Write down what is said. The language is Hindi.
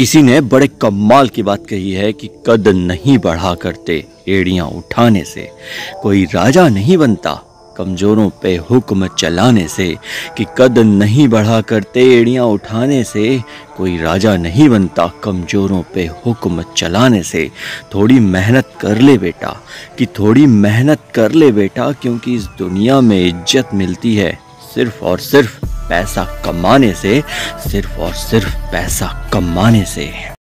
किसी ने बड़े कमाल की बात कही है कि कद नहीं बढ़ा करते एड़ियां उठाने से, कोई राजा नहीं बनता कमजोरों पे हुक्म चलाने से। कि कद नहीं बढ़ा करते एड़ियां उठाने से, कोई राजा नहीं बनता कमजोरों पे हुक्म चलाने से। थोड़ी मेहनत कर ले बेटा, कि थोड़ी मेहनत कर ले बेटा, क्योंकि इस दुनिया में इज्जत मिलती है सिर्फ और सिर्फ पैसा कमाने से, सिर्फ और सिर्फ पैसा कमाने से।